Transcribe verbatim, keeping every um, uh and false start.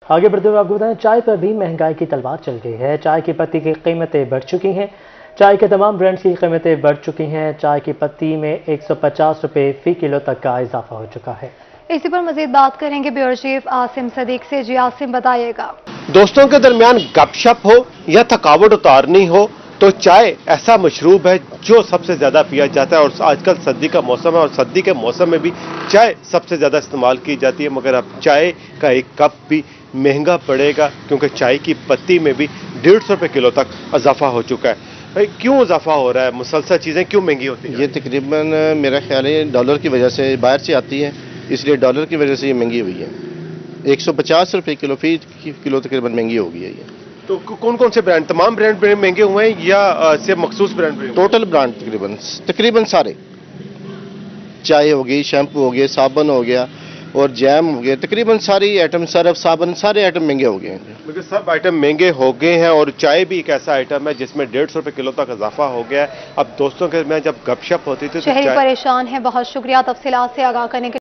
आगे बढ़ते हुए आपको बताएं, चाय पर भी महंगाई की तलवार चल गई है। चाय की पत्ती की कीमतें बढ़ चुकी हैं। चाय के तमाम ब्रांड्स की कीमतें बढ़ चुकी हैं। चाय की पत्ती में एक सौ पचास रुपए फी किलो तक का इजाफा हो चुका है। इसी पर मजीद बात करेंगे ब्यूरो चीफ आसिम सदीक से। जी आसिम, बताइएगा। दोस्तों के दरमियान गपशप हो या थकावट उतारनी हो तो चाय ऐसा मशरूब है जो सबसे ज्यादा पिया जाता है। और आजकल सर्दी का मौसम है और सर्दी के मौसम में भी चाय सबसे ज्यादा इस्तेमाल की जाती है। मगर अब चाय का एक कप भी महंगा पड़ेगा क्योंकि चाय की पत्ती में भी डेढ़ सौ रुपए किलो तक इजाफा हो चुका है। भाई क्यों इजाफा हो रहा है? मुसलसल चीजें क्यों महंगी होती हैं? ये तकरीबन मेरा ख्याल है डॉलर की वजह से बाहर से आती है, इसलिए डॉलर की वजह से ये महंगी हुई है। एक सौ पचास रुपए किलो फी किलो तकरीबन महंगी हो गई है ये। तो कौन कौन से ब्रांड, तमाम ब्रांड महंगे हुए हैं या सिर्फ मखसूस ब्रांड? टोटल ब्रांड तकरीबन तकरीबन सारे, चाय हो गई, शैम्पू हो गया, साबुन हो गया और जैम हो गया, तकरीबन सारी आइटम, सर्फ, साबुन, सारे आइटम महंगे हो गए हैं। क्योंकि सब आइटम महंगे हो गए हैं और चाय भी एक ऐसा आइटम है जिसमें डेढ़ सौ रुपए किलो तक इजाफा हो गया है। अब दोस्तों के मैं जब गपशप होती थी तो शहरी परेशान है। बहुत शुक्रिया तफसीलात से आगाह करने के